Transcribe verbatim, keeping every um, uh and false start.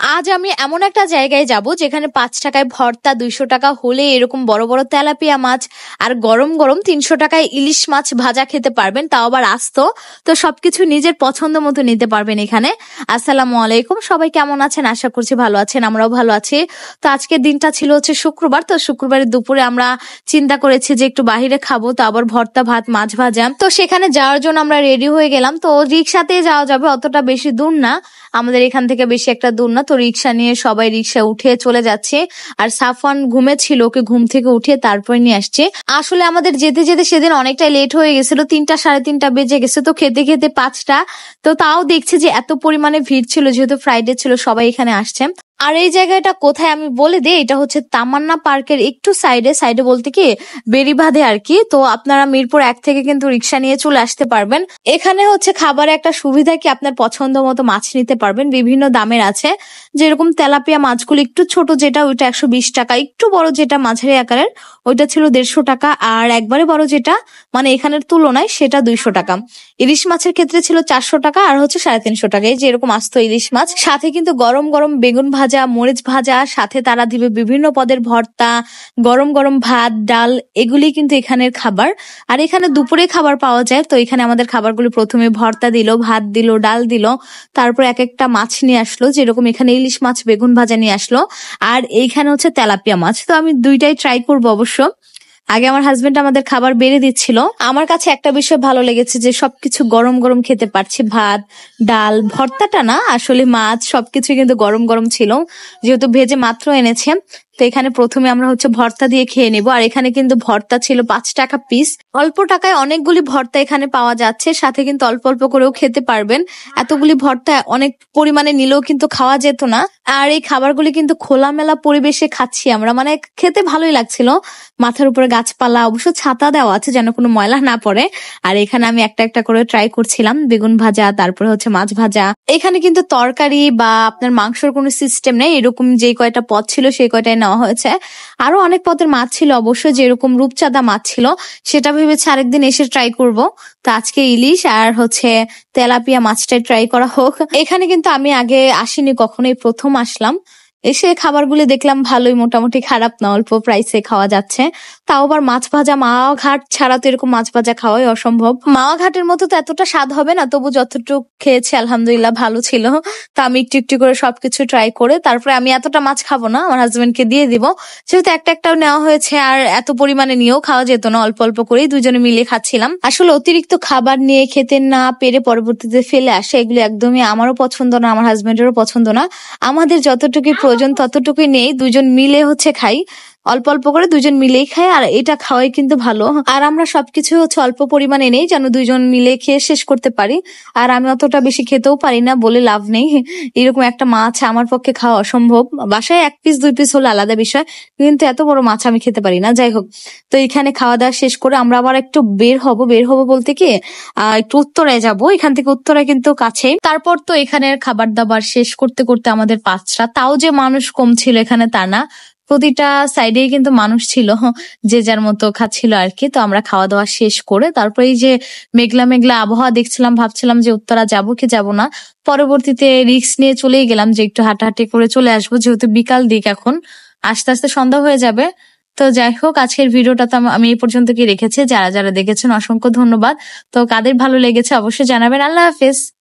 আজ আমি এমন একটা জায়গায় যাব যেখানে পাঁচ টাকায় ভর্তা, দুইশো টাকা হলে এরকম বড় বড় তেলাপিয়া মাছ আর গরম গরম তিনশো টাকায় ইলিশ মাছ ভাজা খেতে পারবেন, তাও আবার আস্ত। তো সবকিছু নিজের পছন্দ মতো নিতে পারবেন এখানে। আসসালামু আলাইকুম, সবাই কেমন আছেন? আশা করছি ভালো আছেন, আমরাও ভালো আছি। তো আজকের দিনটা ছিল হচ্ছে শুক্রবার। তো শুক্রবারের দুপুরে আমরা চিন্তা করেছি যে একটু বাহিরে খাবো, তো আবার ভর্তা, ভাত, মাছ ভাজা। তো সেখানে যাওয়ার জন্য আমরা রেডি হয়ে গেলাম। তো রিক্সাতে যাওয়া যাবে, অতটা বেশি দূর না, আমাদের এখান থেকে বেশি একটা দূর না। তো রিক্সা নিয়ে সবাই রিক্সা উঠে চলে যাচ্ছে। আর সাফওয়ান ঘুমেছিল, ওকে ঘুম থেকে উঠিয়ে তারপরে নিয়ে আসছে। আসলে আমাদের যেতে যেতে সেদিন অনেকটাই লেট হয়ে গেছিল, তিনটা সাড়ে তিনটা বেজে গেছে। তো খেতে খেতে পাঁচটা। তো তাও দেখছি যে এত পরিমাণে ভিড় ছিল, যেহেতু ফ্রাইডে ছিল, সবাই এখানে আসছে। আর এই জায়গাটা কোথায় আমি বলে দিই, এটা হচ্ছে তামান্না পার্কের একটু সাইডে, সাইডে বলতে কি বেরিবাঁধে আর কি। তো আপনারা মিরপুর এক থেকে কিন্তু রিক্সা নিয়ে চলে আসতে পারবেন। এখানে হচ্ছে খাবারের একটা সুবিধা কি, আপনার পছন্দ মতো মাছ নিতে পারবেন, বিভিন্ন দামের আছে। যেরকম তেলাপিয়া মাছগুলো একটু ছোট যেটা, ওইটা একশো বিশ টাকা, একটু বড় যেটা মাঝারি আকারের ওইটা ছিল দেড়শো টাকা, আর একবারে বড় যেটা মানে এখানের তুলনায় সেটা দুইশো টাকা। ইলিশ মাছের ক্ষেত্রে ছিল চারশো টাকা আর হচ্ছে সাড়ে তিনশো টাকা। এই যে এরকম আস্ত ইলিশ মাছ, সাথে কিন্তু গরম গরম বেগুন ভাজা, মরিচ ভাজা, সাথে তারা দিবে বিভিন্ন পদের ভর্তা, গরম গরম ভাত, ডাল, এগুলি কিন্তু এখানের খাবার। আর এখানে দুপুরে খাবার পাওয়া যায়। তো এখানে আমাদের খাবারগুলো প্রথমে ভর্তা দিল, ভাত দিল, ডাল দিল, তারপর এক একটা মাছ নিয়ে আসলো। যেরকম এখানে ইলিশ মাছ, বেগুন ভাজা নিয়ে আসলো, আর এইখানে হচ্ছে তেলাপিয়া মাছ। তো আমি দুইটাই ট্রাই করবো অবশ্য। আগে আমার হাজবেন্ড আমাদের খাবার বেড়ে দিচ্ছিল। আমার কাছে একটা বিষয় ভালো লেগেছে যে সবকিছু গরম গরম খেতে পারছি, ভাত, ডাল, ভর্তাটা না, আসলে মাছ সবকিছু কিন্তু গরম গরম ছিল, যেহেতু ভেজে মাত্র এনেছে। তো এখানে প্রথমে আমরা হচ্ছে ভর্তা দিয়ে খেয়ে নেবো। আর এখানে কিন্তু ভর্তা ছিল পাঁচ টাকা পিস। অল্প টাকায় অনেকগুলি ভর্তা এখানে পাওয়া যাচ্ছে, সাথে কিন্তু অল্প অল্প করেও খেতে পারবেন। এতগুলি ভর্তা অনেক পরিমাণে নিলেও কিন্তু খাওয়া যেত না। আর এই খাবারগুলি কিন্তু খোলামেলা পরিবেশে খাচ্ছি আমরা, মানে খেতে ভালোই লাগছিল। মাথার উপরে গাছপালা, অবশ্য ছাতা দেওয়া আছে যেন কোনো ময়লা না পড়ে। আর এখানে আমি একটা একটা করে ট্রাই করছিলাম, বেগুন ভাজা, তারপরে হচ্ছে মাছ ভাজা। এখানে কিন্তু তরকারি বা আপনার মাংসের কোনো সিস্টেম নেই, এরকম যে কয়টা পদ ছিল সেই কয়টাই নেওয়া হয়েছে। আরো অনেক পদের মাছ ছিল অবশ্য, যেরকম রূপচাঁদা মাছ ছিল, সেটা ভেবেছি আরেকদিন এসে ট্রাই করব। তো আজকে ইলিশ আর হচ্ছে তেলাপিয়া মাছটাই ট্রাই করা হোক। এখানে কিন্তু আমি আগে আসিনি কখনোই, প্রথম আসলাম। এসে খাবারগুলি দেখলাম ভালোই, মোটামুটি খারাপ না, অল্প প্রাইসে খাওয়া যাচ্ছে। তাও আবার মাছ ভাজা, মাওয়া ঘাট ছাড়া তো এরকম মাছ ভাজা খাওয়াই অসম্ভব। মাওয়া ঘাটের মতো তো এতটা স্বাদ হবে না, তবু যতটুকু খেয়েছি আলহামদুলিল্লাহ ভালো ছিল। তো আমি একটু একটু করে সবকিছু ট্রাই করে তারপরে আমি এতটা মাছ খাবো না, আমার হাজবেন্ডকে দিয়ে দিব, যেহেতু একটা একটাও নেওয়া হয়েছে। আর এত পরিমাণে নিয়েও খাওয়া যেত না, অল্প অল্প করেই দুজনে মিলে খাচ্ছিলাম। আসলে অতিরিক্ত খাবার নিয়ে খেতে না পেরে পরবর্তীতে ফেলে আসে, এগুলো একদমই আমারও পছন্দ না, আমার হাজবেন্ডেরও পছন্দ না। আমাদের যতটুকু প্রয়োজন ততটুকুই নেই, দুজন মিলে হচ্ছে খাই, অল্প অল্প করে দুজন মিলেই খাই। আর এটা খাওয়াই কিন্তু ভালো। আর আমরা সবকিছু হচ্ছে অল্প পরিমাণে নেই, যেন দুজন মিলে খেয়ে শেষ করতে পারি। আর আমি অতটা বেশি খেতেও পারি না বলে লাভ নেই, এরকম একটা মাছ আমার পক্ষে খাওয়া অসম্ভব। বাসায় এক পিস দুই পিস হলে আলাদা বিষয়, কিন্তু এত বড় মাছ আমি খেতে পারি না। যাই হোক, তো এখানে খাওয়া দাওয়া শেষ করে আমরা আবার একটু বের হব। বের হব বলতে কি, আহ একটু উত্তরায় যাব, এখান থেকে উত্তরায় কিন্তু কাছে। তারপর তো এখানের খাবার দাবার শেষ করতে করতে আমাদের পাঁচটা। তাও যে মানুষ কম ছিল এখানে তা না, প্রতিটা সাইডেই কিন্তু মানুষ ছিল, যে যার মতো খাচ্ছিল আর কি। তো আমরা খাওয়া দাওয়া শেষ করে তারপরে এই যে মেঘলা মেঘলা আবহাওয়া দেখছিলাম, ভাবছিলাম যে উত্তরা যাবো কি যাবো না। পরবর্তীতে রিস্ক নিয়ে চলেই গেলাম যে একটু হাঁটাহাঁটি করে চলে আসবো, যেহেতু বিকাল দিক, এখন আস্তে আস্তে সন্ধ্যা হয়ে যাবে। তো যাই হোক, আজকের ভিডিওটা তো আমি এই পর্যন্ত কি রেখেছি। যারা যারা দেখেছেন অসংখ্য ধন্যবাদ। তো কাদের ভালো লেগেছে অবশ্যই জানাবেন। আল্লাহ হাফেজ।